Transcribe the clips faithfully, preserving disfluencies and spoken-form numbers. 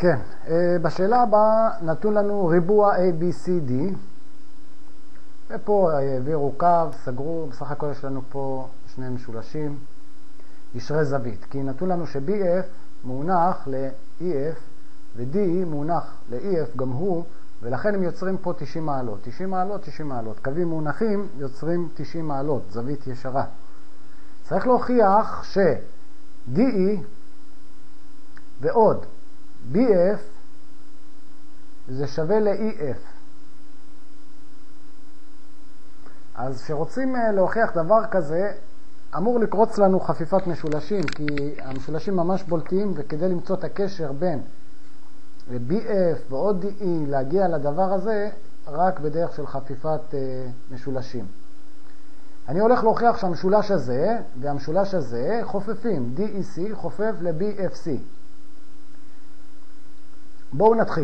כן, בשאלה הבאה נתון לנו ריבוע A, B, C, D, ופה העבירו קו, סגרו, בסך הכל יש לנו פה שני משולשים, ישרי זווית, כי נתון לנו ש-B F מונח ל-E F ו-D מונח ל-E F גם הוא, ולכן הם יוצרים פה תשעים מעלות, תשעים מעלות, תשעים מעלות, קווים מונחים יוצרים תשעים מעלות, זווית ישרה. צריך להוכיח ש-D E ועוד B F זה שווה ל-E F. אז כשרוצים להוכיח דבר כזה, אמור לקרוץ לנו חפיפת משולשים, כי המשולשים ממש בולטים, וכדי למצוא את הקשר בין B F ועוד D E להגיע לדבר הזה, רק בדרך של חפיפת משולשים. אני הולך להוכיח שהמשולש הזה והמשולש הזה חופפים. D E C חופף ל-B F C. בואו נתחיל.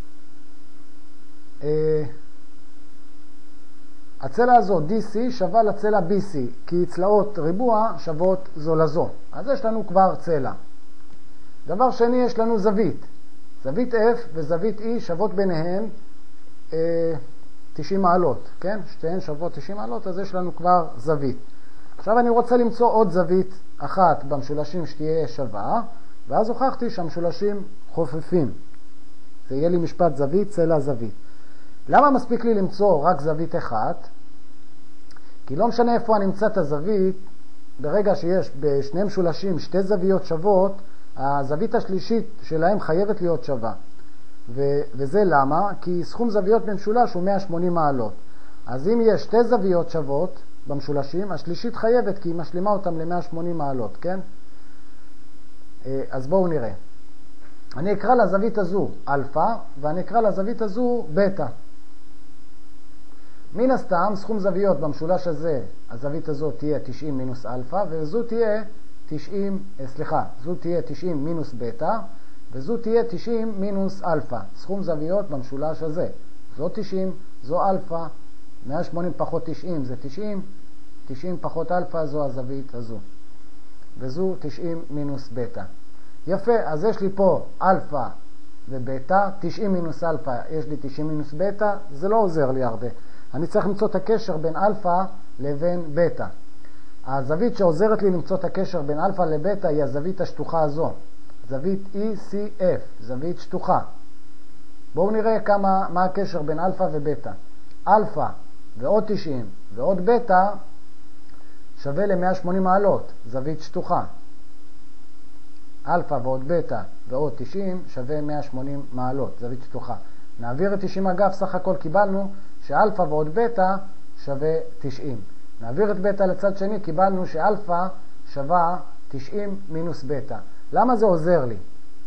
הצלע הזו D C שווה לצלע B C, כי צלעות ריבוע שוות זו לזו. אז יש לנו כבר צלע. דבר שני, יש לנו זווית. זווית F וזווית E שוות ביניהן אה, תשעים מעלות, כן? שתיהן שוות תשעים מעלות, אז יש לנו כבר זווית. עכשיו אני רוצה למצוא עוד זווית אחת במשולשים שתהיה שווה, ואז הוכחתי שהמשולשים חופפים. זה יהיה לי משפט זווית, צלע זווית. למה מספיק לי למצוא רק זווית אחת? כי לא משנה איפה אני אמצא את הזווית, ברגע שיש בשני משולשים שתי זוויות שוות, הזווית השלישית שלהם חייבת להיות שווה. ו- וזה למה? כי סכום זוויות במשולש הוא מאה ושמונים מעלות. אז אם יש שתי זוויות שוות במשולשים, השלישית חייבת כי היא משלימה אותם ל-מאה ושמונים מעלות, כן? אז בואו נראה. אני אקרא לזווית הזו אלפא, ואני אקרא לזווית הזו בטא. מן הסתם, סכום זוויות במשולש הזה, הזווית הזו תהיה תשעים מינוס אלפא, וזו תהיה תשעים, סליחה, זו תהיה תשעים מינוס בטא, וזו תהיה תשעים מינוס אלפא. סכום זוויות במשולש הזה. זו תשעים, זו אלפא, מאה ושמונים פחות תשעים זה תשעים, תשעים פחות אלפא זו הזווית הזו. וזו תשעים מינוס בטא. יפה, אז יש לי פה אלפא ובטא, תשעים מינוס אלפא, יש לי תשעים מינוס בטא, זה לא עוזר לי הרבה. אני צריך למצוא את הקשר בין אלפא לבין בטא. הזווית שעוזרת לי למצוא את הקשר בין אלפא לבטא היא הזווית השטוחה הזו. זווית E C F, זווית שטוחה. בואו נראה כמה, מה הקשר בין אלפא ובטא. אלפא ועוד תשעים ועוד בטא שווה ל-מאה ושמונים מעלות, זווית שטוחה. אלפא ועוד בטא ועוד תשעים שווה מאה ושמונים מעלות, זווית שטוחה. נעביר את תשעים אגב, סך הכל קיבלנו שאלפא ועוד בטא שווה תשעים. נעביר את בטא לצד שני, קיבלנו שאלפא שווה תשעים מינוס בטא. למה זה עוזר לי?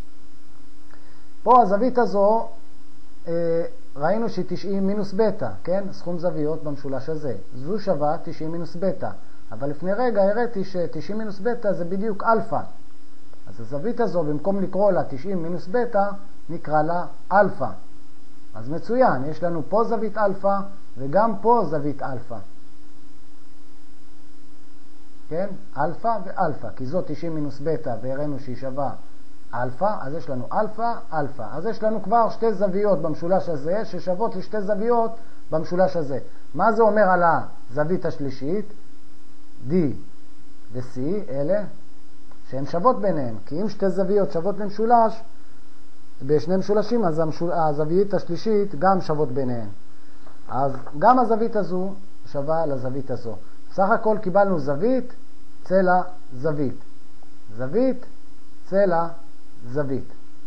פה הזווית הזו, אה, ראינו שהיא תשעים מינוס בטא, כן? סכום זוויות במשולש הזה. זו שווה תשעים מינוס בטא. אבל לפני רגע הראיתי ש-תשעים מינוס בטא זה בדיוק אלפא. אז הזווית הזו, במקום לקרוא לה תשעים מינוס בטא, נקרא לה אלפא. אז מצוין, יש לנו פה זווית אלפא וגם פה זווית אלפא. כן? אלפא ואלפא, כי זו תשעים מינוס בטא והראינו שהיא שווה אלפא, אז יש לנו אלפא, אלפא. אז יש לנו כבר שתי זוויות במשולש הזה ששוות לשתי זוויות במשולש הזה. מה זה אומר על הזווית השלישית? D ו-C, אלה שהן שוות ביניהן, כי אם שתי זוויות שוות למשולש, בשני משולשים, אז המשול... הזווית השלישית גם שוות ביניהן. אז גם הזווית הזו שווה לזווית הזו. בסך הכל קיבלנו זווית, צלע, זווית. זווית, צלע, זווית.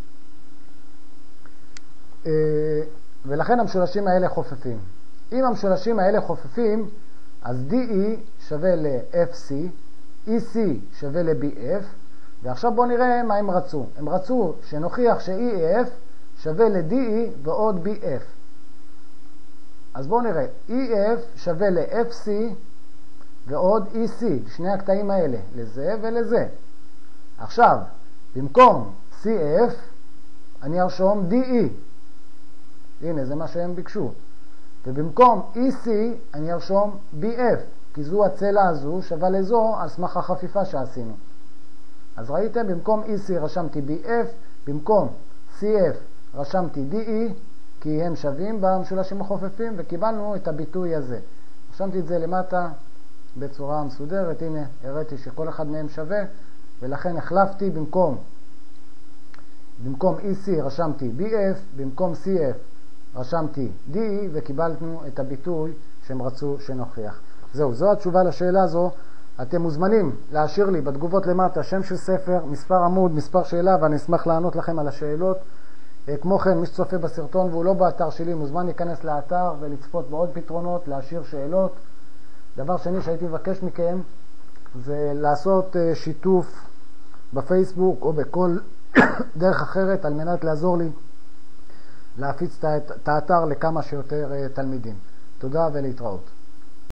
ולכן המשולשים האלה חופפים. אם המשולשים האלה חופפים, אז D E שווה ל-F C, E C שווה ל-B F, ועכשיו בואו נראה מה הם רצו. הם רצו שנוכיח ש-E F שווה ל-D E ועוד B F. אז בואו נראה. E F שווה ל-F C ועוד E C, שני הקטעים האלה, לזה ולזה. עכשיו, במקום C F, אני ארשום D E. הנה, זה מה שהם ביקשו. ובמקום E C, אני ארשום B F, כי זו הצלע הזו שווה לזו על סמך החפיפה שעשינו. אז ראיתם, במקום E C רשמתי B F, במקום סי אף רשמתי די אי, כי הם שווים במשולשים החופפים, וקיבלנו את הביטוי הזה. רשמתי את זה למטה בצורה מסודרת, הנה הראיתי שכל אחד מהם שווה, ולכן החלפתי במקום, במקום אי סי רשמתי בי אף, במקום סי אף רשמתי די אי, וקיבלנו את הביטוי שהם רצו שנוכיח. זהו, זו התשובה לשאלה הזו. אתם מוזמנים להשאיר לי בתגובות למטה שם של ספר, מספר עמוד, מספר שאלה, ואני אשמח לענות לכם על השאלות. כמו כן, מי שצופה בסרטון והוא לא באתר שלי, מוזמן להיכנס לאתר ולצפות בעוד פתרונות, להשאיר שאלות. דבר שני שהייתי מבקש מכם זה לעשות שיתוף בפייסבוק או בכל דרך אחרת על מנת לעזור לי להפיץ את האתר לכמה שיותר תלמידים. תודה ולהתראות.